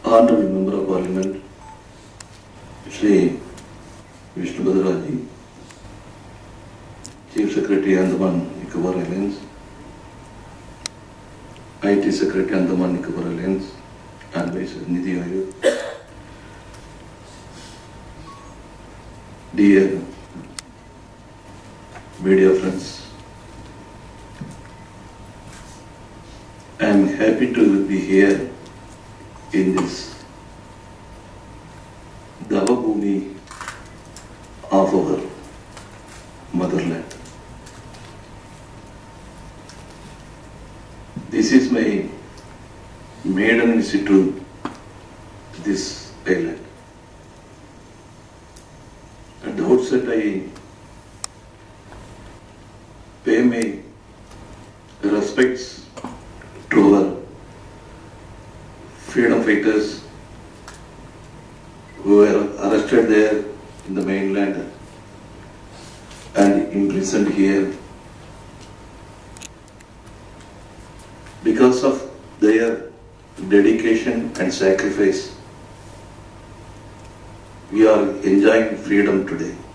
Honorable Member of Parliament, Shri Vishnu Bhadraji, Chief Secretary Andaman Nicobar Islands, IT Secretary Andaman Nicobar Islands, and Mrs. Nidhi Ayub, dear media friends, I am happy to be here in this Davabhumi of our motherland. This is my maiden visit to this island. At the outset, I pay my respects to our freedom fighters who were arrested there in the mainland and imprisoned here. Because of their dedication and sacrifice, we are enjoying freedom today.